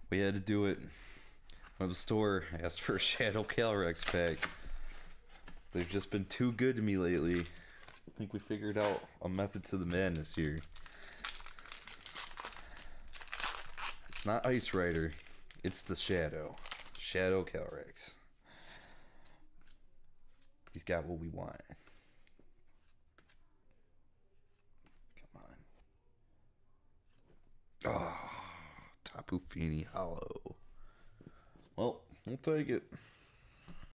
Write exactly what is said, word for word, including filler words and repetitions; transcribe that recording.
We had to do it. Went to the store, asked for a Shadow Calyrex pack. They've just been too good to me lately. I think we figured out a method to the madness here. It's not Ice Rider, it's the Shadow. Shadow Calyrex. He's got what we want. Come on. Oh, Tapu Fini Hollow. Well, we'll take it.